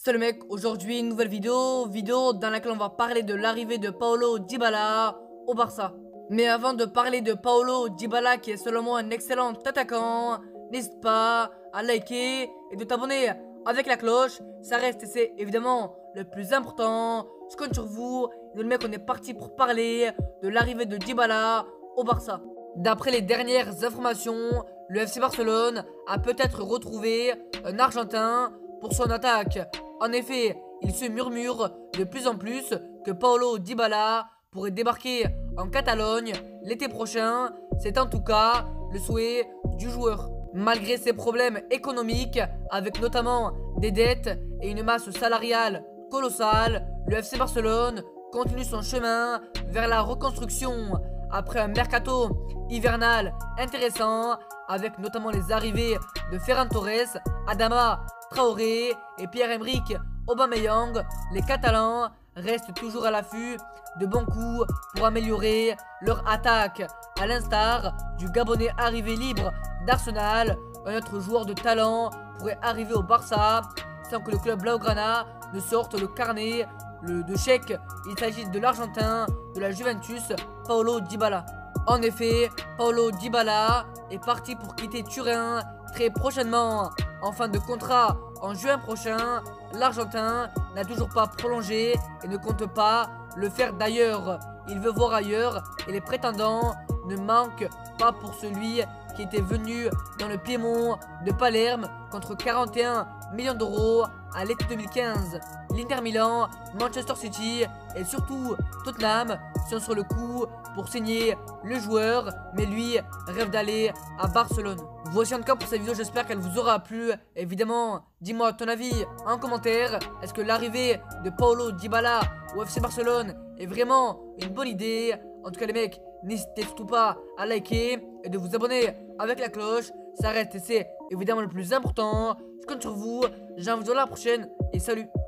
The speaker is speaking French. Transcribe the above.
Salut mec, aujourd'hui une nouvelle vidéo dans laquelle on va parler de l'arrivée de Paulo Dybala au Barça. Mais avant de parler de Paulo Dybala qui est selon moi un excellent attaquant, n'hésite pas à liker et de t'abonner avec la cloche, ça reste et c'est évidemment le plus important. Je compte sur vous, et le mec on est parti pour parler de l'arrivée de Dybala au Barça. D'après les dernières informations, le FC Barcelone a peut-être retrouvé un Argentin pour son attaque. En effet, il se murmure de plus en plus que Paulo Dybala pourrait débarquer en Catalogne l'été prochain. C'est en tout cas le souhait du joueur. Malgré ses problèmes économiques, avec notamment des dettes et une masse salariale colossale, le FC Barcelone continue son chemin vers la reconstruction. Après un mercato hivernal intéressant, avec notamment les arrivées de Ferran Torres, Adama Traoré et Pierre-Emerick Aubameyang, les Catalans restent toujours à l'affût de bons coups pour améliorer leur attaque, à l'instar du Gabonais arrivé libre d'Arsenal. Un autre joueur de talent pourrait arriver au Barça sans que le club Blaugrana ne sorte le carnet de chèque. Il s'agit de l'Argentin de la Juventus, Paulo Dybala. En effet, Paulo Dybala est parti pour quitter Turin très prochainement. En fin de contrat en juin prochain, l'Argentin n'a toujours pas prolongé et ne compte pas le faire d'ailleurs. Il veut voir ailleurs et les prétendants ne manquent pas pour celui qui était venu dans le Piémont de Palerme contre 41 millions d'euros à l'été 2015. L'Inter Milan, Manchester City et surtout Tottenham sont sur le coup pour signer le joueur, mais lui rêve d'aller à Barcelone. Voici en tout cas pour cette vidéo, j'espère qu'elle vous aura plu. Évidemment, dis-moi ton avis en commentaire. Est-ce que l'arrivée de Paulo Dybala au FC Barcelone est vraiment une bonne idée? En tout cas les mecs, n'hésitez surtout pas à liker et de vous abonner avec la cloche. Ça reste et c'est évidemment le plus important. Je compte sur vous. Je vous dis à la prochaine et salut.